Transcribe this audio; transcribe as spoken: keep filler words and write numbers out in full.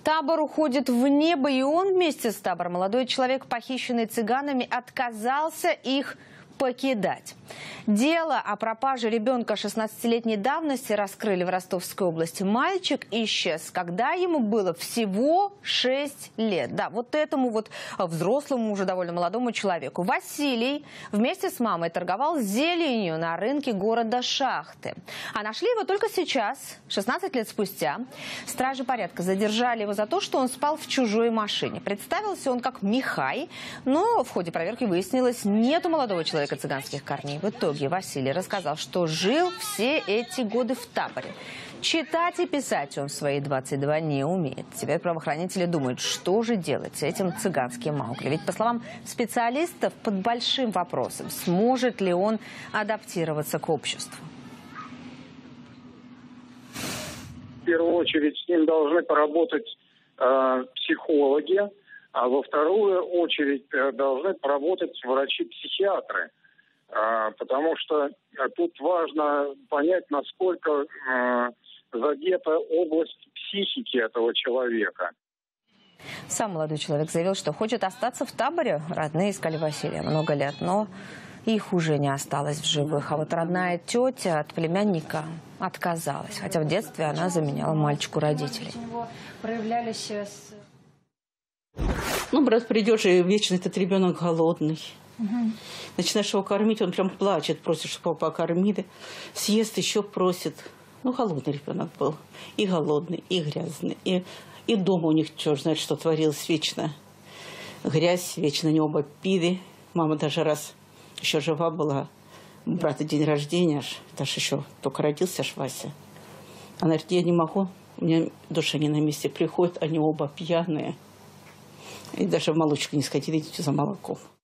Табор уходит в небо, и он вместе с табором. Молодой человек, похищенный цыганами, отказался их покидать. Дело о пропаже ребенка шестнадцатилетней давности раскрыли в Ростовской области. Мальчик исчез, когда ему было всего шесть лет. Да, вот этому вот взрослому, уже довольно молодому человеку. Василий вместе с мамой торговал зеленью на рынке города Шахты. А нашли его только сейчас, шестнадцать лет спустя. Стражи порядка задержали его за то, что он спал в чужой машине. Представился он как Михай, но в ходе проверки выяснилось, нет у молодого человека цыганских корней. В итоге Василий рассказал, что жил все эти годы в таборе. Читать и писать он в свои двадцать два не умеет. Теперь правоохранители думают, что же делать с этим цыганским Маугли. Ведь, по словам специалистов, под большим вопросом, сможет ли он адаптироваться к обществу. В первую очередь с ним должны поработать э, психологи, а во вторую очередь э, должны поработать врачи-психиатры. Потому что тут важно понять, насколько э, задета область психики этого человека. Сам молодой человек заявил, что хочет остаться в таборе. Родные искали Василия много лет, но их уже не осталось в живых. А вот родная тетя от племянника отказалась. Хотя в детстве она заменяла мальчику родителей. Ну, брат, придешь, и вечно этот ребенок голодный. Угу. Начинаешь его кормить, он прям плачет, просит, чтобы его покормили. Съест, еще просит. Ну, голодный ребенок был. И голодный, и грязный. И, и дома у них, черт знает, что творилось вечно. Грязь, вечно они оба пили. Мама даже раз еще жива была. У брата день рождения аж. Это ж еще только родился аж Вася. Она говорит, я не могу, у меня душа не на месте. Приходят, они оба пьяные. И даже в молочку не сходили, идите за молоком.